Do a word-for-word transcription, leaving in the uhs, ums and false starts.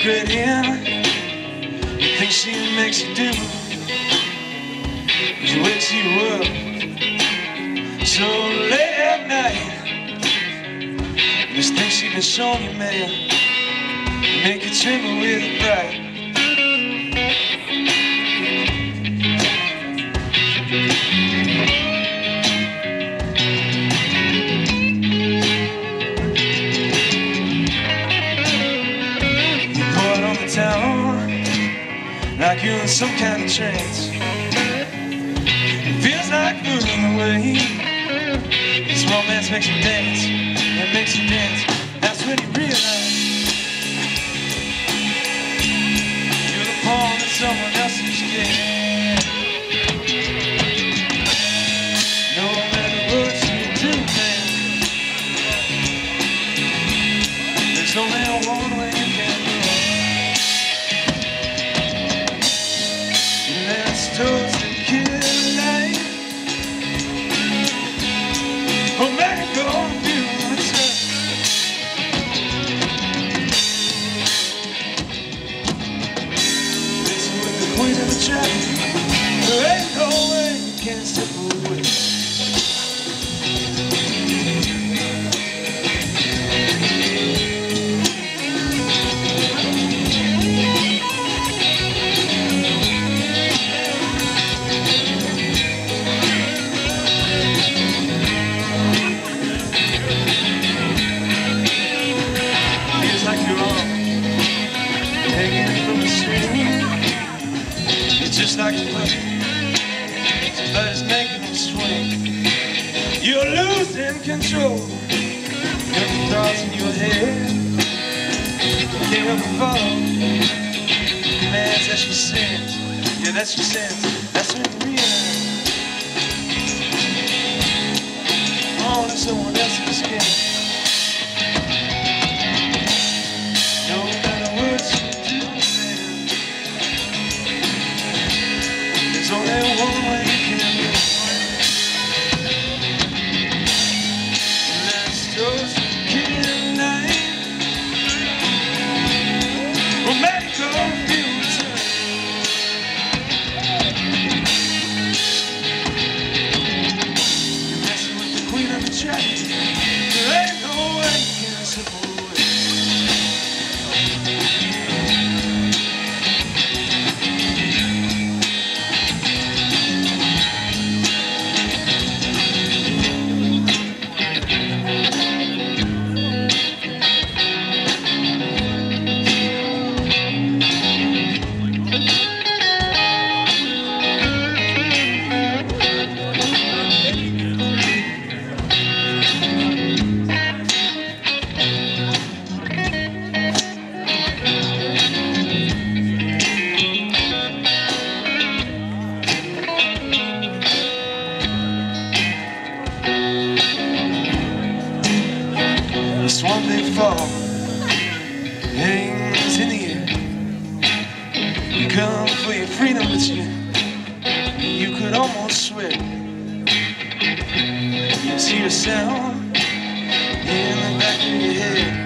secret in you think she makes you do. She wakes you up so late at night. This thing she been showing you, man, make you tremble with her pride. You pour it on the town like you're in some kind of trance. It feels like moving away. This romance makes you dance, it makes you dance. That's when you realize you're the pawn in someone else's game. No matter what you do, man, there's only one way you can go, and that's towards the kill life. Oh, man, go on, do what's up. Listen with the queen of the trap. There ain't no way you can't step away. Just like a puppet, somebody's making them swing. You're losing control. Your thoughts in your head, you can't help but follow commands that she sends. Yeah, that she sends. That's when you realize all in someone else's skin. No matter what you do, there's only one way you can do it. And that's toast the killing night. Romantic on feels right. You're messing with the queen of the track. There ain't no way you can slip away. This one big fall hangs in the air. You come for your freedom, but you you could almost swear you see a sound in the back of your head.